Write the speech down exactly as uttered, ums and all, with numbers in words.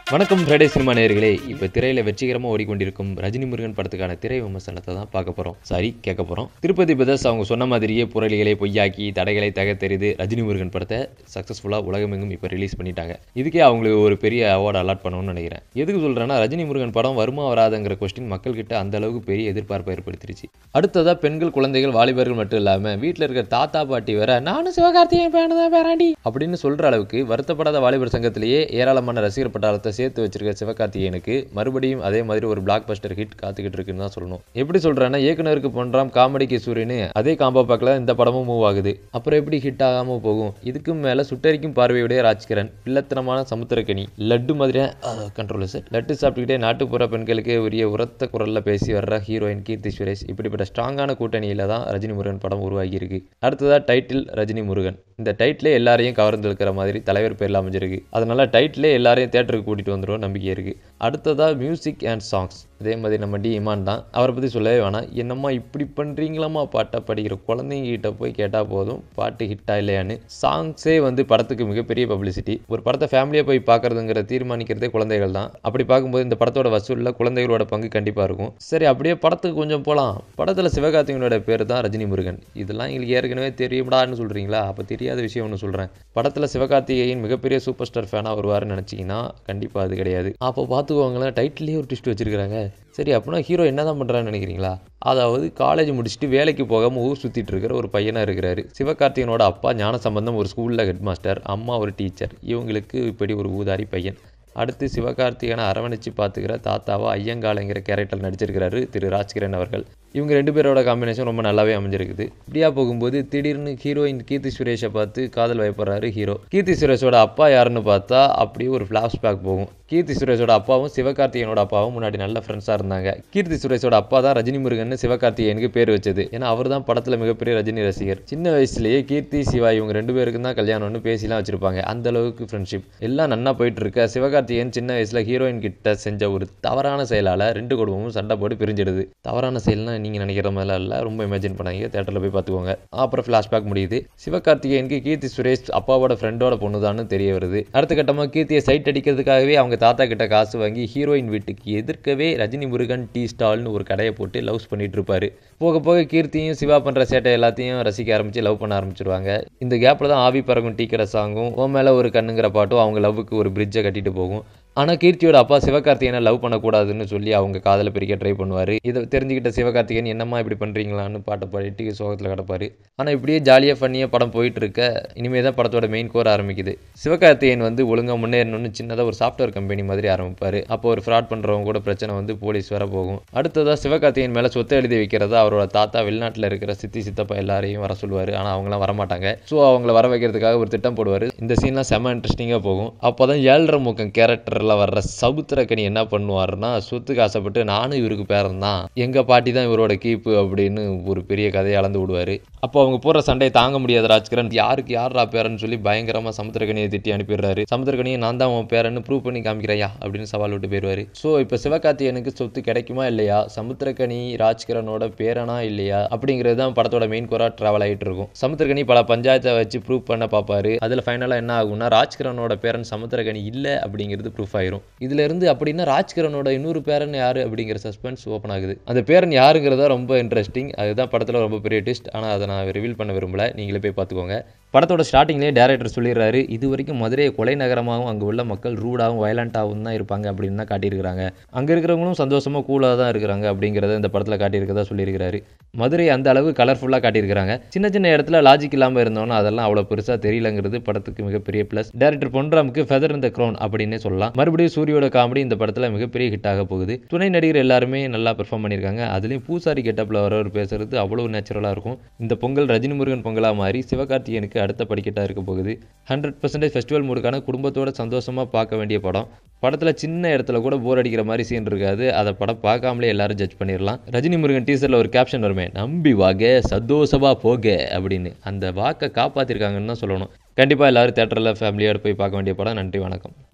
வணக்கம் Friday cinema நேயர்களே. இப்போ திரையில வெற்றிகரமாக ஓடிக்கொண்டிருக்கும் ரஜினி முருகன் படத்துக்கான திரை விமர்சனத்தை தான் பார்க்க போகிறோம். சாரி கேட்க போகிறோம். திருப்பதி பிரதர்ஸ் அவங்க சொன்ன மாதிரியே புரளிகளை பொய்யாக்கி தடைகளை தகர்த்தெறிது ரஜினி முருகன் படத்தை சக்ஸஸ்ஃபுல்லாக உலகமெங்கும் இப்போ ரிலீஸ் பண்ணிட்டாங்க. இதுக்கே அவங்களுக்கு ஒரு பெரிய அவார்டு அலாட் பண்ணணும்னு நினைக்கிறேன். எதுக்கு சொல்கிறேன்னா, ரஜினி முருகன் படம் வருமா வராதுங்கிற கொஸ்டின் மக்கள்கிட்ட அந்த அளவுக்கு பெரிய எதிர்பார்ப்பை ஏற்படுத்திருச்சு. அடுத்ததாக பெண்கள், குழந்தைகள், வாலிபர்கள் மட்டும் இல்லாமல் வீட்டில் இருக்கிற தாத்தா பாட்டி வேற நானும் சிவகார்த்திகேயன் பேனு தான் பேராண்டி அப்படின்னு சொல்கிற அளவுக்கு வருத்தப்படாத வாலிபர் சங்கத்திலேயே ஏராளமான ரசிகர் பட்டாளத்தை சேர்த்து வச்சிருக்க சிவகார்த்திகேயனுக்கு மறுபடியும் அதே மாதிரி ஒரு பிளாக் பஸ்டர் ஹிட் காத்துக்கிட்டு இருக்குன்னு தான் சொல்லணும். எப்படி சொல்றேன்னா, இயக்குனருக்கு பண்றாம், காமெடிக்கு சூரியனு அதே காம்போ பேக்ல இந்த படமும் மூவ் ஆகுது. அப்புறம் எப்படி ஹிட் ஆகாம போகும்? இதுக்கும் மேல சுட்டரிக்கும் பார்வையுடைய ராஜ்கிரண், பிள்ளத்தனமான சமுத்திரக்கனி, லட்டு மாதிரியா கண்ட்ரோல் லட்டு சாப்பிட்டுக்கிட்டே நாட்டுப்புற பெண்களுக்கு உரிய உரத்த குரல்ல பேசி வர்ற ஹீரோயின் கீர்த்தி சுரேஷ், இப்படிப்பட்ட ஸ்ட்ராங்கான கூட்டணியில தான் ரஜினி முருகன் படம் உருவாகி இருக்கு. அடுத்ததா டைட்டில் ரஜினி முருகன். இந்த டைட்டிலே எல்லாரையும் கவர்ந்து இருக்கிற மாதிரி தலைவர் பேர்ல அமைஞ்சிருக்கு. அதனால டைட்டிலே எல்லாரையும் தேட்டருக்கு கூட்டிட்டு வந்துடும் நம்பிக்கை இருக்கு. அடுத்ததா மியூசிக் அண்ட் சாங்ஸ். இதே மாதிரி நம்ம டி இமான் தான். அவரை பற்றி சொல்லவே வேணாம். என்னம்மா இப்படி பண்ணுறீங்களாம்மா பாட்டை படிக்கிற குழந்தைங்க கிட்ட போய் கேட்டால் போதும் பாட்டு ஹிட்டா இல்லையான்னு. சாங்ஸே வந்து படத்துக்கு மிகப்பெரிய பப்ளிசிட்டி. ஒரு படத்தை ஃபேமிலியாக போய் பார்க்குறதுங்கிற தீர்மானிக்கிறதே குழந்தைகள் தான். அப்படி பார்க்கும்போது இந்த படத்தோட வசூலில் குழந்தைகளோட பங்கு கண்டிப்பாக இருக்கும். சரி, அப்படியே படத்துக்கு கொஞ்சம் போகலாம். படத்தில் சிவகார்த்திகேயனோட பேர் தான் ரஜினி முருகன். இதெல்லாம் எங்களுக்கு ஏற்கனவே தெரியும்டான்னு சொல்கிறீங்களா? அப்போ தெரியாத விஷயம் ஒன்று சொல்கிறேன். படத்தில் சிவகார்த்திகேயன் மிகப்பெரிய சூப்பர் ஸ்டார் ஃபேனாக வருவார்னு நினச்சிங்கன்னா கண்டிப்பாக அது கிடையாது. அப்போ பார்த்துக்கோங்களேன், டைட்டிலே ஒரு ட்விஸ்ட் வச்சிருக்காங்க. சரி, அப்படின்னா ஹீரோ என்ன தான் பண்ணுறான்னு நினைக்கிறீங்களா? அதாவது காலேஜ் முடிச்சுட்டு வேலைக்கு போகாமல் ஊர் சுற்றிட்டு இருக்கிற ஒரு பையனாக இருக்கிறாரு. சிவகார்த்திகேயனோட அப்பா ஞான சம்பந்தம் ஒரு ஸ்கூலில் ஹெட் மாஸ்டர், அம்மா ஒரு டீச்சர். இவங்களுக்கு இப்படி ஒரு ஊதாரி பையன். அடுத்து சிவகார்த்திகேயனை அரவணைச்சு பார்த்துக்கிற தாத்தாவா ஐயங்காலைங்கிற கேரக்டர் நடிச்சிருக்கிறாரு திரு ராஜ்கிரண் அவர்கள். இவங்க ரெண்டு பேரோட காம்பினேஷன் ரொம்ப நல்லாவே அமைஞ்சிருக்குது. இப்படியா போகும்போது திடீர்னு ஹீரோயின் கீர்த்தி சுரேஷை பார்த்து காதல் வயப்படுறாரு ஹீரோ. கீர்த்தி சுரேஷோட அப்பா யாருன்னு பார்த்தா அப்படியே ஒரு ஃப்ளாஷ்பேக் போகும். கீர்த்தி சுரேஷோட அப்பாவும் சிவகார்த்திகேயனோட அப்பாவும் முன்னாடி நல்ல ஃப்ரெண்ட்ஸாக இருந்தாங்க. கீர்த்தி சுரேஷோட அப்பா தான் ரஜினி முருகன் சிவகார்த்திகேயனுக்கு பேர் வச்சது. ஏன்னா அவர் தான் படத்தில் மிகப்பெரிய ரஜினி ரசிகர். சின்ன வயசுலேயே கீர்த்தி, சிவா இவங்க ரெண்டு பேருக்கு தான் கல்யாணம்னு பேசிலாம் வச்சிருப்பாங்க. அந்த அளவுக்கு ஃப்ரெண்ட்ஷிப் எல்லாம் நன்னா போயிட்டு இருக்க சிவகார்த்திகேயன் சின்ன வயசுல ஹீரோயின் கிட்ட செஞ்ச ஒரு தவறான செயலால் ரெண்டு குடும்பமும் சண்டை போட்டு பிரிஞ்சிடுது. தவறான செயல்னா நீங்கள் நினைக்கிற மாதிரிலாம் இல்லை, ரொம்ப இமேஜின் பண்ணாங்க. தேட்டரில் போய் பார்த்துக்கோங்க. அப்புறம் ஃப்ளாஷ்பேக் முடியுது. சிவகார்த்திகேயனுக்கு கீர்த்தி சுரேஷ் அப்பாவோட ஃப்ரெண்டோட பொண்ணு தான் தெரிய வருது. அடுத்த கட்டமாக கீர்த்தியை சைட் அடிக்கிறதுக்காகவே அவங்க தாத்தா கிட்ட காசு வாங்கி ஹீரோயின் வீட்டுக்கு எதிர்க்கவே ரஜினி முருகன் டீ ஸ்டால்னு ஒரு கடையை போட்டு லவ்ஸ் பண்ணிட்டு இருப்பாரு. போக போக கீர்த்தியும் சிவா பண்ற சேட்டை எல்லாத்தையும் ரசிக்க ஆரம்பிச்சு லவ் பண்ண ஆரம்பிச்சிருவாங்க. இந்த கேப்ல தான் ஆவி பறக்கும் டீ கடை சாங்கும் ஓ மேல ஒரு கண்ணுங்கிற பாட்டும் அவங்க லவ்வுக்கு ஒரு பிரிட்ஜை கட்டிட்டு போகும். ஆனால் கீர்த்தியோட அப்பா சிவகார்த்திகேயனை லவ் பண்ணக்கூடாதுன்னு சொல்லி அவங்க காதலை பிரிக்க ட்ரை பண்ணுவார். இதை தெரிஞ்சுக்கிட்ட சிவகார்த்திகேயன் என்னம்மா இப்படி பண்ணுறீங்களான்னு பாட்டை பாடிட்டு சோகத்தில் கிடப்பார். ஆனால் இப்படியே ஜாலியாக ஃபன்னியாக படம் போயிட்டு இருக்க இனிமேல் தான் படத்தோட மெயின் கோர் ஆரம்பிக்குது. சிவகார்த்திகேயன் வந்து ஒழுங்காக முன்னேறணும்னு சின்னதாக ஒரு சாஃப்ட்வேர் கம்பெனி மாதிரி ஆரம்பிப்பார். அப்போ ஒரு ஃப்ராட் பண்ணுறவங்க கூட பிரச்சனை வந்து போலீஸ் வர போகும். அடுத்ததாக சிவகார்த்திகேயன் மேலே சொத்தை எழுதி வைக்கிறதா அவரோட தாத்தா வெளிநாட்டில் இருக்கிற சித்தி சித்தப்பா எல்லாரையும் வர சொல்லுவார். ஆனால் அவங்களாம் வரமாட்டாங்க. ஸோ அவங்கள வர வைக்கிறதுக்காக ஒரு திட்டம் போடுவார். இந்த சீன்லாம் செம்ம இன்ட்ரெஸ்டிங்காக போகும். அப்போ தான் ஏழரை முக்கம் கேரக்டர் வர்ற சமுத்திரக்கனி என்ன பண்ணுவாருன்னா, சொத்துக்கு ஆசைப்பட்டு நானும் இவருக்கு பேரன் தான், எங்க பாட்டி தான் இவரோட கீப்பு அப்படின்னு ஒரு பெரிய கதையை அளந்து விடுவாரு. அப்போ அவங்க போற சண்டையை தாங்க முடியாத ராஜ்கிரண் யாருக்கு யாரா பேரன்னு சொல்லி பயங்கரமா சமுத்திரக்கனியை திட்டி அனுப்பிடுறாரு. சமுத்திரக்கனியை நான் தான் உன் பேரன்னு ப்ரூவ் பண்ணி காமிக்கிறையா அப்படின்னு சவால் விட்டு போயிடுவாரு. ஸோ இப்போ சிவகார்த்திகேயனுக்கு சொத்து கிடைக்குமா இல்லையா, சமுத்திரக்கனி ராஜ்கிரனோட பேரனா இல்லையா அப்படிங்கிறது தான் படத்தோட மெயின் கோரா டிராவல் ஆகிட்டு இருக்கும். சமுத்திரக்கனி பல பஞ்சாயத்தை வச்சு ப்ரூவ் பண்ண பார்ப்பாரு. அதுல ஃபைனலா என்ன ஆகும்னா, ராஜ்கிரனோட பேரன் சமுத்திரக்கனி இல்லை அப்படிங்கிறது ப்ரூஃப் ஆயிரும். இதுல இருந்து அப்படின்னா ராஜ்கிரனோட இன்னொரு பேரன் யாரு அப்படிங்கிற சஸ்பென்ஸ் ஓப்பன் ஆகுது. அந்த பேரன் யாருங்கிறதா ரொம்ப இன்ட்ரெஸ்டிங். அதுதான் படத்துல ரொம்ப பெரிய ட்விஸ்ட். ஆனால் அதை நான் ரிவீல் பண்ண விரும்பல, நீங்களே போய் பார்த்துக்கோங்க. படத்தோட ஸ்டார்டிங்லேயே டேரக்டர் சொல்லிடுறாரு, இது வரைக்கும் மதுரையை கொலை நகரமாகவும் அங்கே உள்ள மக்கள் ரூடாகவும் வயலண்டாகவும் தான் இருப்பாங்க அப்படின்னு தான் காட்டியிருக்கிறாங்க. அங்கே இருக்கிறவங்களும் சந்தோஷமாக கூலாக தான் இருக்கிறாங்க அப்படிங்கிறத இந்த படத்தில் காட்டியிருக்கதா சொல்லியிருக்கிறாரு. மதுரை அந்த அளவு கலர்ஃபுல்லாக காட்டியிருக்கிறாங்க. சின்ன சின்ன இடத்துல லாஜிக் இல்லாமல் இருந்தோன்னா அதெல்லாம் அவ்வளோ பெருசாக தெரியலங்கிறது படத்துக்கு மிகப்பெரிய ப்ளஸ். டேரக்டர் பொன்ராமுக்கு ஃபெதர் இந்த க்ரௌன் அப்படின்னே சொல்லலாம். மறுபடியும் சூரியோட காமெடி இந்த படத்தில் மிகப்பெரிய ஹிட் ஆக போகுது. துணை நடிகர் எல்லாருமே நல்லா பெர்ஃபார்ம் பண்ணியிருக்காங்க. அதுலேயும் பூசாரி கெட்டப்பில் வரவர் பேசுறது அவ்வளோ நேச்சுரலாக இருக்கும். இந்த பொங்கல் ரஜினி முருகன் பொங்கலாக மாறி சிவகார்த்திகேயனுக்கு அடுத்த படிக்கட்டாக இருக்க போகுது. ஹண்ட்ரட் பர்சன்டேஜ் ஃபெஸ்டிவல் மூடுக்கான குடும்பத்தோட சந்தோஷமாக பார்க்க வேண்டிய படம். படத்தில் சின்ன இடத்துல கூட போர் அடிக்கிற மாதிரி சீன் இருக்காது. அதை படம் பார்க்காமலே எல்லாரும் ஜட்ஜ் பண்ணிடலாம். ரஜினி முருகன் டீசரில் ஒரு கேப்ஷன் வருமே, நம்பி வாக சந்தோஷமா போக அப்படின்னு, அந்த வாக்கை காப்பாற்றிருக்காங்கன்னு தான் சொல்லணும். கண்டிப்பாக எல்லாரும் தேட்டரில் ஃபேமிலியோடு போய் பார்க்க வேண்டிய படம். நன்றி, வணக்கம்.